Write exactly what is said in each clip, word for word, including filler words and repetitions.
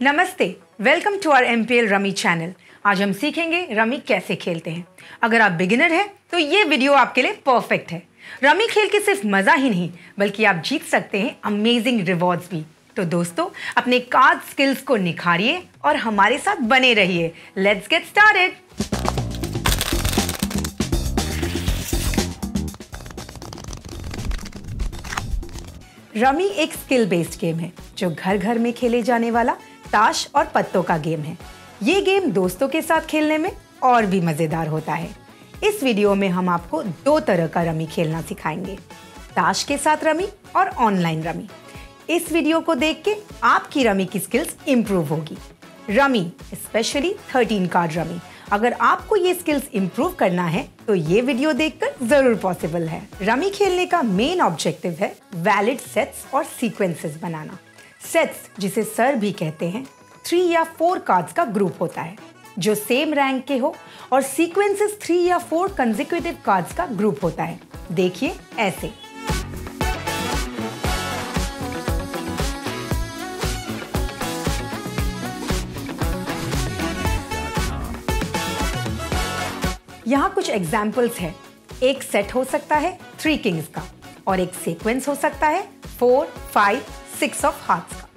नमस्ते, welcome to our M P L rummy channel. आज हम सीखेंगे रमी कैसे खेलते हैं। अगर आप बिगिनर हैं तो ये वीडियो आपके लिए परफेक्ट है। रमी खेल के सिर्फ मज़ा ही नहीं बल्कि आप जीत सकते हैं अमेजिंग रिवॉर्ड्स भी। तो दोस्तों, अपने कार्ड स्किल्स को निखारिए और हमारे साथ बने रहिए। Let's get started. रमी एक स्किल बेस्ड गेम है जो घर घर में खेले जाने वाला ताश और पत्तों का गेम है। ये गेम दोस्तों के साथ खेलने में और भी मज़ेदार होता है। इस वीडियो में हम आपको दो तरह का रमी खेलना सिखाएंगे, ताश के साथ रमी और ऑनलाइन रमी। इस वीडियो को देख के आपकी रमी की स्किल्स इम्प्रूव होगी। Rummy specially thirteen card rummy, अगर आपको ये स्किल्स इम्प्रूव करना है तो ये वीडियो देखकर जरूर पॉसिबल है। रमी खेलने का मेन ऑब्जेक्टिव है वैलिड सेट्स और सीक्वेंसेस बनाना। सेट्स, जिसे सर भी कहते हैं, थ्री या फोर कार्ड्स का ग्रुप होता है जो सेम रैंक के हो, और सीक्वेंसेस थ्री या फोर कंसेक्यूटिव कार्ड्स का ग्रुप होता है। देखिए ऐसे। यहाँ कुछ एग्जाम्पल्स है। एक सेट हो सकता है थ्री किंग्स का और एक सीक्वेंस हो सकता है four, five, six of hearts का।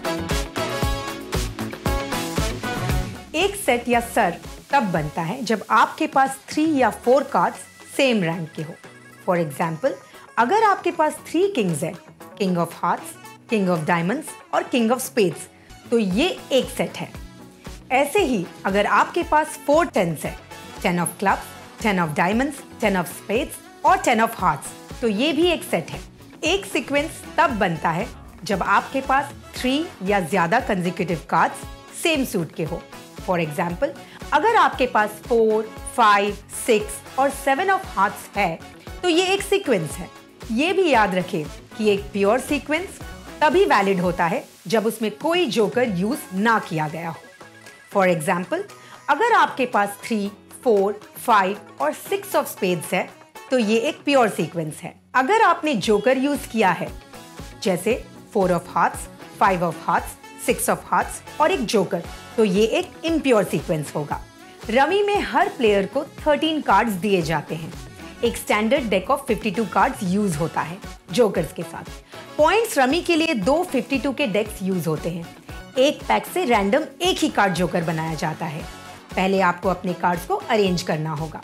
एक सेट या सर तब बनता है जब आपके पास थ्री या फोर कार्ड्स सेम रैंक के हो। फॉर एग्जाम्पल, अगर आपके पास थ्री किंग्स है, king of hearts, king of diamonds और किंग ऑफ स्पेड्स, तो ये एक सेट है। ऐसे ही अगर आपके पास फोर टेंस है, ten of clubs, ten of diamonds, ten of spades और टेन ऑफ हार्ट्स, तो ये भी एक सेट है। एक सीक्वेंस तब बनता है जब आपके पास थ्री या ज्यादा कंसेक्यूटिव कार्ड्स सेम सूट के हो। फॉर एग्जाम्पल, अगर आपके पास फोर, फाइव, सिक्स और सेवन ऑफ हार्ट्स है तो ये एक सीक्वेंस है। ये भी याद रखें कि एक प्योर सीक्वेंस तभी वैलिड होता है जब उसमें कोई जोकर यूज ना किया गया हो। फॉर एग्जाम्पल, अगर आपके पास थ्री, फोर, फाइव और सिक्स ऑफ स्पेड्स है तो ये एक प्योर सीक्वेंस है। अगर आपने जोकर यूज किया है, जैसे four of hearts, five of hearts, six of hearts और एक जोकर, तो ये एक इम्प्योर सीक्वेंस होगा। रमी में हर प्लेयर को थर्टीन कार्ड्स दिए जाते हैं। एक standard deck of fifty two cards use होता है जोकर्स के साथ। पॉइंट्स रमी के लिए दो फिफ्टी टू के डेक्स यूज होते हैं। एक पैक से रैंडम एक ही कार्ड जोकर बनाया जाता है। पहले आपको अपने कार्ड्स को अरेंज करना होगा।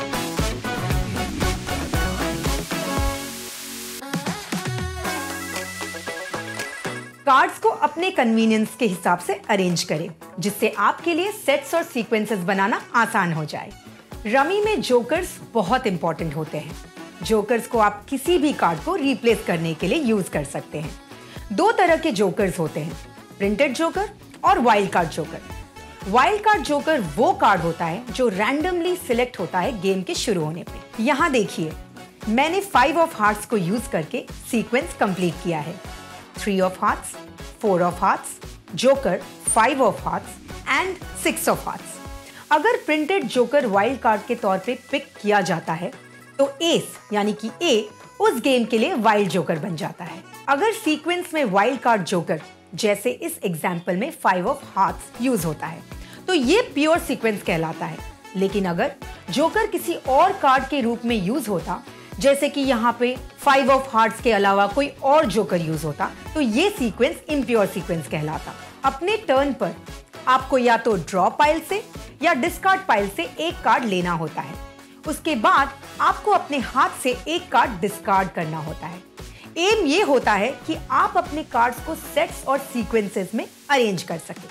कार्ड्स को अपने कन्वीनियंस के हिसाब से अरेंज करें, जिससे आपके लिए सेट्स और सीक्वेंसेस बनाना आसान हो जाए। रमी में जोकर्स बहुत इंपॉर्टेंट होते हैं। जोकर्स को आप किसी भी कार्ड को रिप्लेस करने के लिए यूज कर सकते हैं। दो तरह के जोकर्स होते हैं, प्रिंटेड जोकर और wild card joker. Wild card joker वो कार्ड होता है जो रैंडमली सिलेक्ट होता है गेम के शुरू होने पे। यहाँ देखिए, मैंने फाइव ऑफ हार्ट्स को यूज करके सीक्वेंस कंप्लीट किया है। Three of hearts, four of hearts, joker, five of hearts and six of hearts. अगर प्रिंटेड जोकर वाइल्ड कार्ड के तौर पे पिक किया जाता है तो एस यानी कि ए उस गेम के लिए वाइल्ड जोकर बन जाता है। अगर सीक्वेंस में वाइल्ड कार्ड जोकर, जैसे इस एग्जाम्पल में फाइव ऑफ हार्ट्स यूज होता है, तो ये प्योर सीक्वेंस कहलाता है। लेकिन अगर जोकर किसी और कार्ड के रूप में यूज होता, जैसे कि यहाँ पे फाइव ऑफ हार्ट्स के अलावा कोई और जोकर यूज होता, तो ये सीक्वेंस इम्प्योर सीक्वेंस कहलाता। अपने टर्न पर आपको या तो ड्रॉ पाइल से या डिस्कार्ड पाइल से एक कार्ड लेना होता है। उसके बाद आपको अपने हाथ से एक कार्ड डिस्कार्ड करना होता है। एम ये होता है कि आप अपने कार्ड्स को सेट्स और सीक्वेंसेस में अरेंज कर सकें।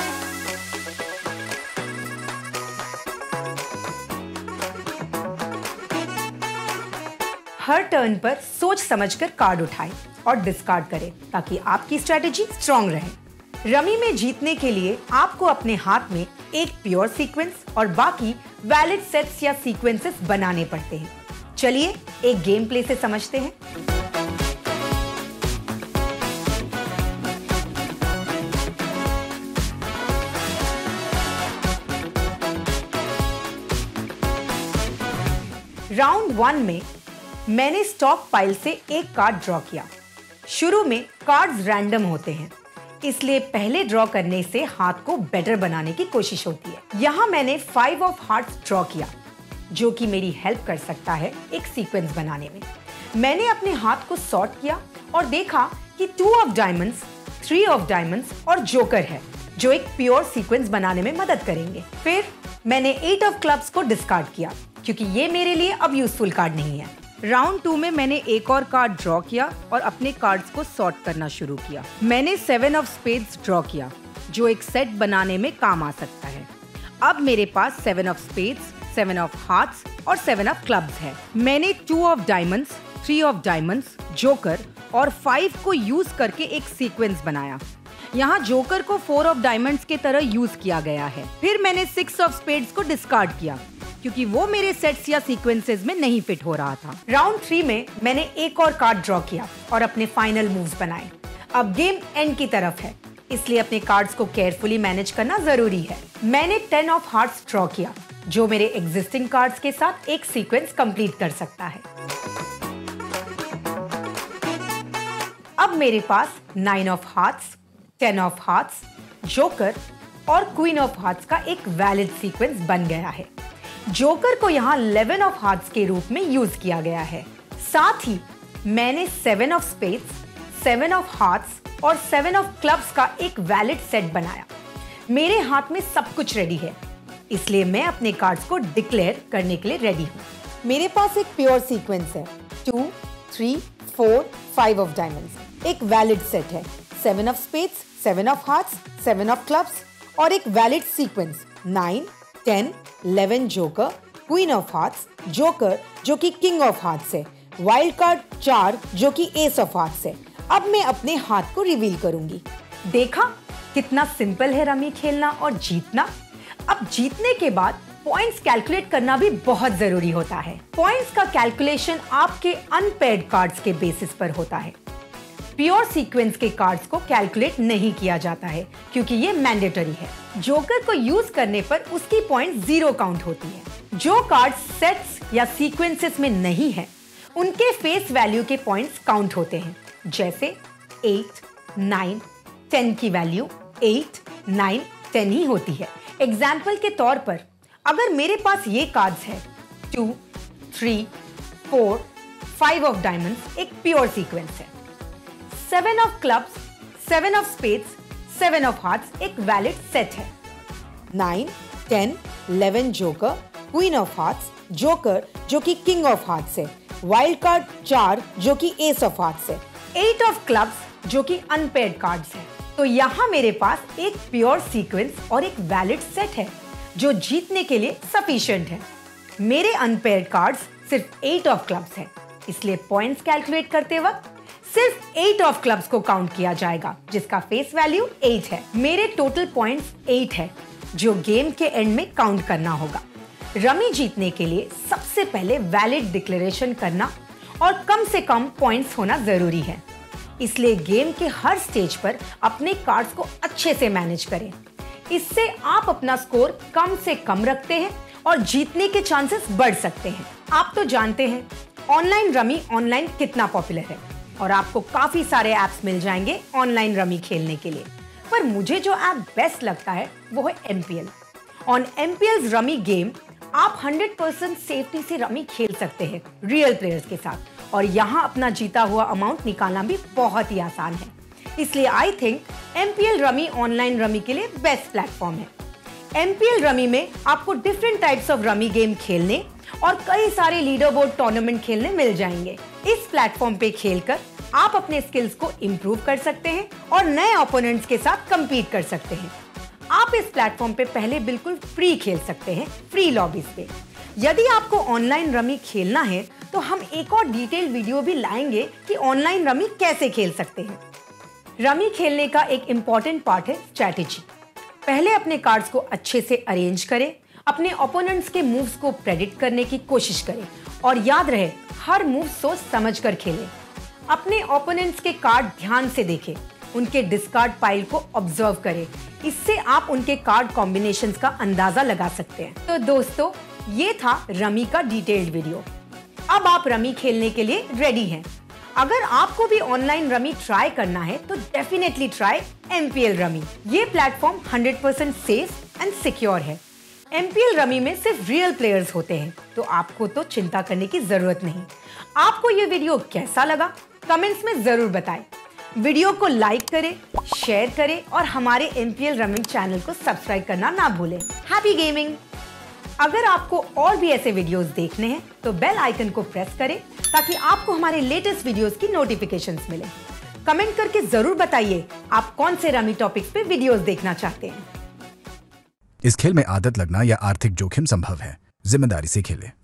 हर टर्न पर सोच समझकर कार्ड उठाएं और डिस्कार्ड करें ताकि आपकी स्ट्रेटेजी स्ट्रॉन्ग रहे। रमी में जीतने के लिए आपको अपने हाथ में एक प्योर सीक्वेंस और बाकी वैलिड सेट्स या सीक्वेंसेस बनाने पड़ते हैं। चलिए एक गेम प्ले से समझते हैं। राउंड वन में मैंने स्टॉक पाइल से एक कार्ड ड्रॉ किया। शुरू में कार्ड्स रैंडम होते हैं, इसलिए पहले ड्रॉ करने से हाथ को बेटर बनाने की कोशिश होती है। यहाँ मैंने फाइव ऑफ हार्ट्स ड्रॉ किया, जो कि मेरी हेल्प कर सकता है एक सीक्वेंस बनाने में। मैंने अपने हाथ को सॉर्ट किया और देखा कि two of diamonds, three of diamonds और जोकर है, जो एक प्योर सीक्वेंस बनाने में मदद करेंगे। फिर मैंने एट ऑफ क्लब्स को डिस्कार्ड किया, क्योंकि ये मेरे लिए अब यूजफुल कार्ड नहीं है। राउंड टू में मैंने एक और कार्ड ड्रॉ किया और अपने कार्ड्स को सॉर्ट करना शुरू किया। मैंने सेवन ऑफ स्पेड्स ड्रॉ किया, जो एक सेट बनाने में काम आ सकता है। अब मेरे पास seven of spades, seven of hearts और सेवन ऑफ क्लब्स है। मैंने two of diamonds, three of diamonds, joker और फाइव को यूज करके एक सीक्वेंस बनाया। यहाँ जोकर को फोर ऑफ डायमंड्स के तरह यूज किया गया है। फिर मैंने सिक्स ऑफ स्पेड्स को डिस्कार्ड किया, क्योंकि वो मेरे सेट्स या सीक्वेंसेस में नहीं फिट हो रहा था। राउंड थ्री में मैंने एक और कार्ड ड्रॉ किया और अपने फाइनल मूव्स बनाए। अब गेम एंड की तरफ है, इसलिए अपने कार्ड्स को केयरफुली मैनेज करना जरूरी है। मैंने टेन ऑफ हार्ट्स ड्रॉ किया, जो मेरे एग्जिस्टिंग कार्ड्स के साथ एक सीक्वेंस कंप्लीट कर सकता है। अब मेरे पास nine of hearts, ten of hearts, joker और क्वीन ऑफ हार्ट्स का एक वैलिड सीक्वेंस बन गया है। जोकर को यहाँ इलेवन ऑफ हार्ट्स के रूप में यूज किया गया है। साथ ही मैंने seven of spades, seven of hearts और सेवन ऑफ क्लब्स का एक वैलिड सेट बनाया। मेरे हाथ में सब कुछ रेडी है, इसलिए मैं अपने कार्ड्स को डिक्लेयर करने के लिए रेडी हूँ। मेरे पास एक प्योर सीक्वेंस है, two, three, four, five of diamonds, एक वैलिड सेट है, seven of spades, seven of hearts, seven of clubs और एक valid sequence nine, ten, eleven joker, queen of hearts, joker जो कि किंग ऑफ हार्ट्स है, wild card चार जो कि एस ऑफ हार्ट्स है। अब मैं अपने हाथ को रिवील करूंगी। देखा कितना सिंपल है रमी खेलना और जीतना। अब जीतने के बाद पॉइंट्स कैलकुलेट करना भी बहुत जरूरी होता है। पॉइंट्स का कैलकुलेशन आपके अनपेयर्ड कार्ड्स के बेसिस पर होता है। प्योर सीक्वेंस के कार्ड्स को कैलकुलेट नहीं किया जाता है, क्योंकि ये मैंडेटरी है। जोकर को यूज करने पर उसकी पॉइंट जीरो काउंट होती है। जो कार्ड सेट्स या सीक्वेंसेस में नहीं है, उनके फेस वैल्यू के पॉइंट्स काउंट होते हैं, जैसे एट, नाइन, टेन की वैल्यू एट, नाइन, टेन ही होती है। एग्जाम्पल के तौर पर अगर मेरे पास ये कार्ड्स है two, three, four, five of diamonds एक प्योर सीक्वेंस है, seven of clubs, seven of spades, seven of hearts एक वैलिड सेट है, nine, ten, eleven joker, queen of hearts, joker जो कि किंग ऑफ हार्ट्स है, wild card चार जो कि एस ऑफ हार्ट्स है, एट ऑफ क्लब्स जो कि अनपेयर्ड कार्ड्स है। तो यहाँ मेरे पास एक प्योर सीक्वेंस और एक वैलिड सेट है, जो जीतने के लिए सफिशिएंट है। मेरे अनपेयर्ड कार्ड्स सिर्फ एट ऑफ क्लब्स है, इसलिए पॉइंट्स कैलकुलेट करते वक्त सिर्फ एट ऑफ क्लब्स को काउंट किया जाएगा, जिसका फेस वैल्यू एट है। मेरे टोटल पॉइंट्स एट है, जो गेम के एंड में काउंट करना होगा। रमी जीतने के लिए सबसे पहले वैलिड डिक्लेरेशन करना और कम से कम पॉइंट्स होना जरूरी है। इसलिए गेम के हर स्टेज पर अपने कार्ड्स को अच्छे से मैनेज करें। इससे आप अपना स्कोर कम से कम रखते हैं और जीतने के चांसेस बढ़ सकते हैं। आप तो जानते हैं ऑनलाइन रमी ऑनलाइन कितना पॉपुलर है और आपको काफी सारे ऐप्स मिल जाएंगे ऑनलाइन रमी खेलने के लिए। पर मुझे जो ऐप बेस्ट लगता है वो है M P L. On M P L rummy game आप हंड्रेड परसेंट सेफ्टी से रमी खेल सकते हैं रियल प्लेयर्स के साथ, और यहाँ अपना जीता हुआ अमाउंट निकालना भी बहुत ही आसान है। इसलिए I think M P L rummy online rummy के लिए बेस्ट प्लेटफॉर्म है। एम पी एल रमी में आपको different types of rummy game खेलने और कई सारे लीडर बोर्ड टूर्नामेंट खेलने मिल जाएंगे। इस प्लेटफॉर्म पे खेलकर आप अपने स्किल्स को इम्प्रूव कर सकते हैं और नए ओपोनेंट्स के साथ कम्पीट कर सकते हैं। आप इस प्लेटफॉर्म पे पहले बिल्कुल फ्री खेल सकते हैं, फ्री लॉबीज पे। यदि आपको ऑनलाइन रमी खेलना है तो हम एक और डिटेल वीडियो भी लाएंगे कि ऑनलाइन रमी कैसे खेल सकते हैं। रमी खेलने का एक इम्पॉर्टेंट पार्ट है स्ट्रैटेजी। पहले अपने कार्ड्स को अच्छे से अरेंज करें, अपने ओपोनेंट्स के मूव्स को प्रेडिक्ट करने की कोशिश करें और याद रहे हर मूव सोच समझ कर खेलें। अपने ओपोनेंट्स के कार्ड ध्यान से देखें, उनके डिस्कार्ड पाइल को ऑब्जर्व करें। इससे आप उनके कार्ड कॉम्बिनेशंस का अंदाजा लगा सकते हैं। तो दोस्तों, ये था रमी का डिटेल्ड वीडियो। अब आप रमी खेलने के लिए रेडी हैं। अगर आपको भी ऑनलाइन रमी ट्राई करना है तो definitely try M P L rummy. ये platform hundred percent safe and secure है। एम पी एल रमी में सिर्फ रियल प्लेयर्स होते हैं, तो आपको तो चिंता करने की जरूरत नहीं। आपको ये वीडियो कैसा लगा कमेंट्स में जरूर बताएं। वीडियो को लाइक करें, शेयर करें और हमारे M P L rummy channel को सब्सक्राइब करना ना भूलें। Happy gaming. अगर आपको और भी ऐसे वीडियोस देखने हैं तो बेल आइकन को प्रेस करें ताकि आपको हमारे लेटेस्ट वीडियोस की नोटिफिकेशंस मिले। कमेंट करके जरूर बताइए आप कौन से रमी टॉपिक्स पे वीडियोस देखना चाहते हैं। इस खेल में आदत लगना या आर्थिक जोखिम संभव है। जिम्मेदारी से खेलें।